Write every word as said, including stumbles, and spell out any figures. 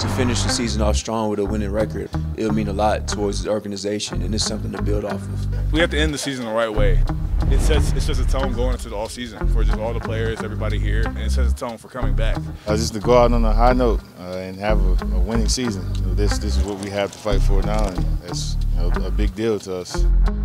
to finish the season off strong with a winning record, it'll mean a lot towards the organization, and it's something to build off of. We have to end the season the right way. It sets it's just a tone going into the off season for just all the players, everybody here, and it sets a tone for coming back. Uh, just to go out on a high note uh, and have a, a winning season. You know, this this is what we have to fight for now, and that's, you know, a big deal to us.